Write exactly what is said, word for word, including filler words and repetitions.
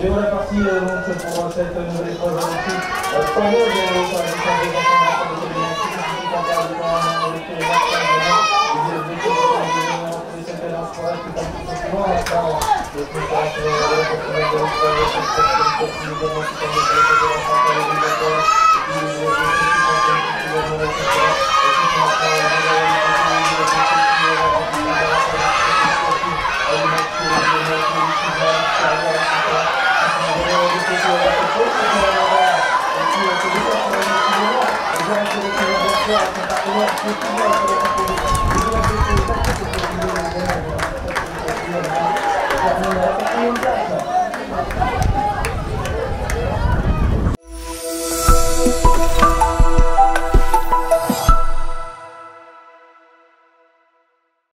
Et voilà parti euh, donc, pour cette nouvelle épreuve aussi. Euh, trois mots de l'échange d'informations de télémétrie, qui en parle avec les marques et des événements entre les certaines enfoirées qui sont plus souvent maintenant. Le plus fort, c'est la continuité de l'histoire, c'est la continuité de l'histoire, c'est la continuité de l'histoire, c'est la continuité de Thank you.